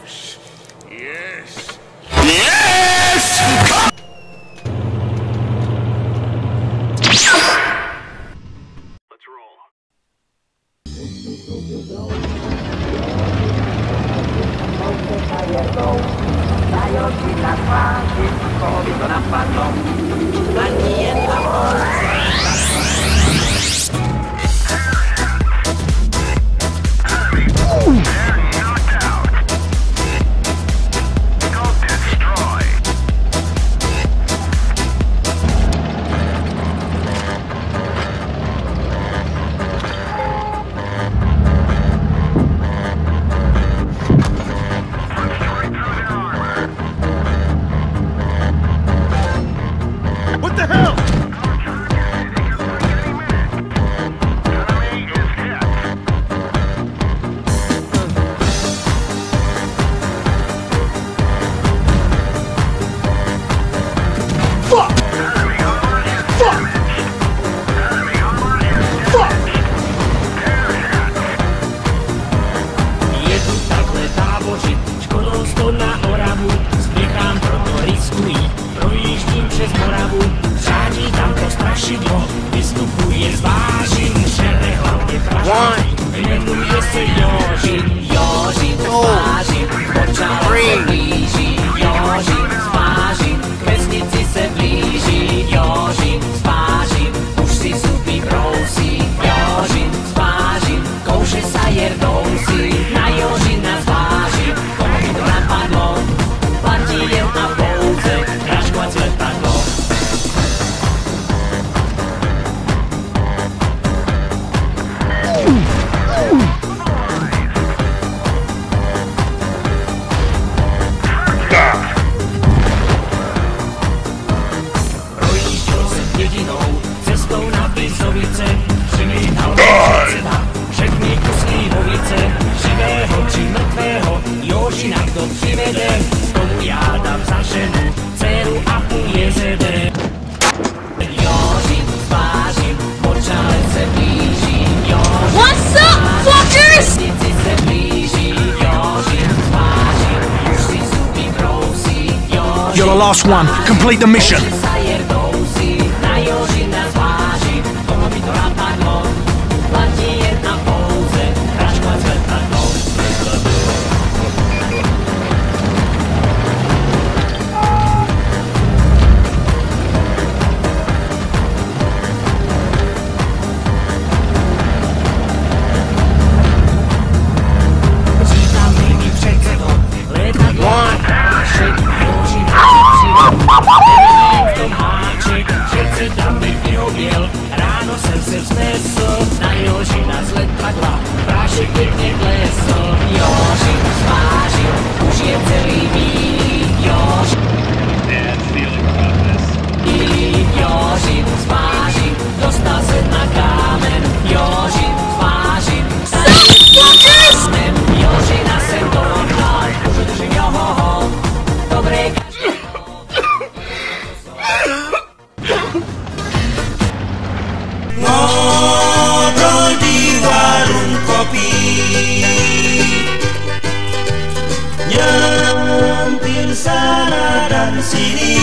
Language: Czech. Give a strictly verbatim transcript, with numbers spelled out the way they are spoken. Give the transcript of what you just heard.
Yes! Yes! Yes! Let's roll. What the hell? Fuck! Fuck! Fuck! Je tu takhle tábořit, škodou sto na Oravu, spěchám, proto riskuji, projíždím přes Moravu, řádí tam to strašidlo, vystupuje zvážím, šere hlavně praží, jmenuje se Jožin, Jožin, zvážím, počále se blíží, Jožin, zvážím, k vesnici se blíží, Jožin, zvážím, už si zuby brousí, Jožin, zvážím, kouše sajer dousí, na Jožina zvážím, komu by to napadlo, platí jen a pouze, praškovat letadlo. Projížděl jsem jedinou cestou na Bizovice, přimítal předseda, všechny kusky hovice, živého či mrtvého, Jožina kdo přivede, tomu já dám za ženu, dceru a půl jezede. Jožin zvážím, počále se blíží, Jožin. What's up, fuckers? Vesnici se blíží, Jožin zvážím, už si zuby brousí, Jožin. You're the last one. Complete the mission. Sajer dousí, na Jožina zvážím, komu by to napadlo, platí jen a pouze, praškovat letadlo. Říkám mi předsedo, letadlo a krášek, Jožina v tom háček, předseda mi vyhověl, ráno jsem se vznesl, na Jožina z letadla, prášek pěkně klesl, Jožin zvážil, už je celý bílý, Jožin, Jožin zvážil, dostal se na kámen, Jožin zvážil, kámen, Jožina jsem dohnal, už držím johoho, dobré Ngobrol di warung kopi, nyentil sana dan sini.